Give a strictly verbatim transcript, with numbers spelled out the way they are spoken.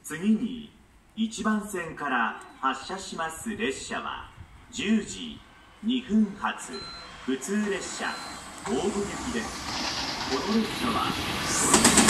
次にいちばん線から発車します列車はじゅうじにふん発普通列車大府行きです。この列車は